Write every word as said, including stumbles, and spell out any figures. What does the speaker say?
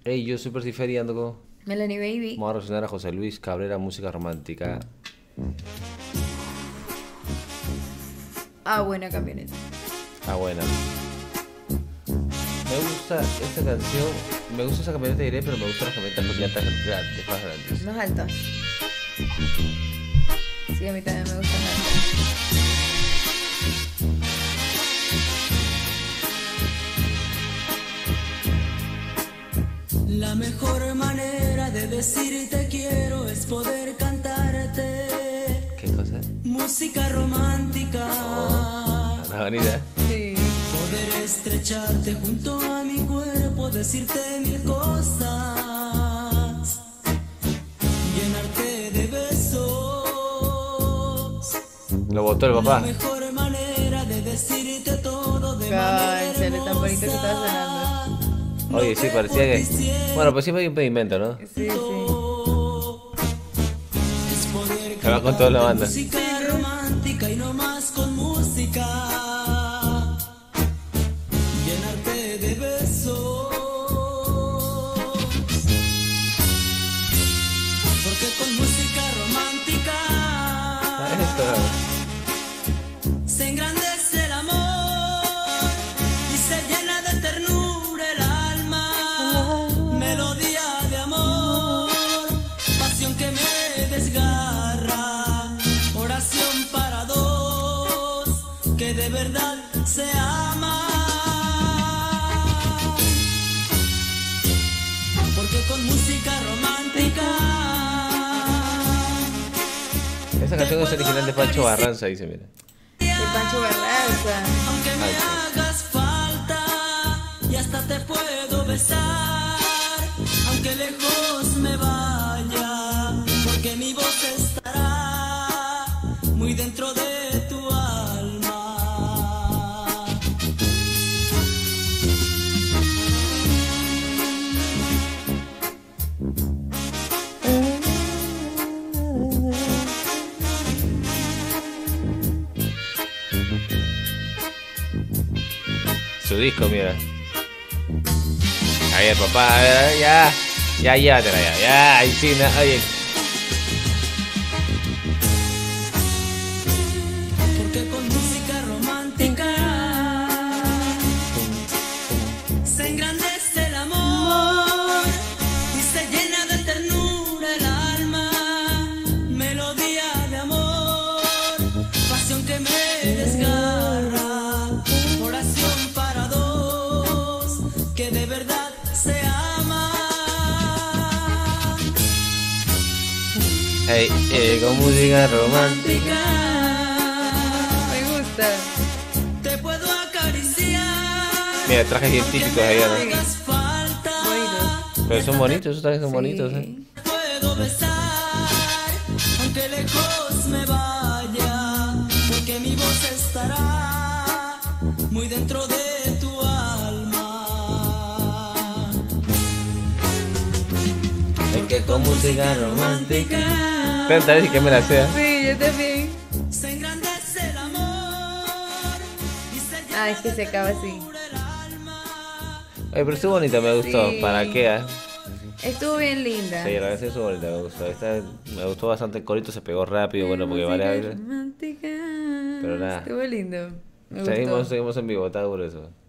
Hey, yo soy Percifer y ando con... Melanie Baby. Vamos a reaccionar a José Luis Cabrera, música romántica. Ah, buena camioneta. Ah, buena. Me gusta esta canción. Me gusta esa camioneta, diré, pero me gustan las camionetas con llantas grandes, más grandes. Más alta. Sí, a mí también me gustan altas. La mejor manera de decir te quiero es poder cantarte. ¿Qué cosa? Música romántica. Oh, la vanidad. Sí. Poder estrecharte junto a mi cuerpo, decirte mil cosas, llenarte de besos. Lo botó el La papá. mejor manera de decirte todo de manera Cállate, tan bonito que estaba sonando. Oye, sí, parecía que... Bueno, pues siempre hay un pedimento, ¿no? Sí, sí. Se va con toda la banda. Música romántica y no más con música. Llenarte de besos. Porque con música romántica se engrandece el amor y se llena de ternura el alma. Melodía de amor, pasión que me desgarra, oración para dos que de verdad se aman. Porque con música romántica. Esa canción es original de Pancho Barranza, dice, mira. De Pancho Barraza. Aunque me hagas falta y hasta te puedo besar, aunque lejos me vaya, porque mi voz estará muy dentro de tu alma. Su disco, mira. Ahí el papá, a ver, ya. Ya, llévatela, ya. Ya, ahí sí, no, oye. Porque con música romántica se engrandece el amor y se llena de ternura el alma. Melodía de amor, pasión que me desgarra, oración para dos que de verdad se aman. Ey, eh, con música romántica. Me gusta. Te puedo acariciar. Mira, trajes bien típicos allá, ¿no? Hagas falta. Bonito. Pero son bonitos, esos trajes son Sí. bonitos, ¿eh? Puedo besar, aunque lejos me vaya, porque mi voz estará muy dentro de tu alma. Es que con música romántica. Canta, y que me la sea. Sí, yo también. Se engrandece el amor y se llena Ah, es que se acaba así. el alma. Oye, pero estuvo bonita, me gustó. Sí. ¿Para qué, ah? Estuvo bien linda. Sí, la canción estuvo bonita, me gustó. Esta me gustó bastante, el corito se pegó rápido, bueno, porque varias Música veces. romántica. Pero nada. Estuvo lindo. Me Seguimos, gustó. seguimos en vivo, está duro eso.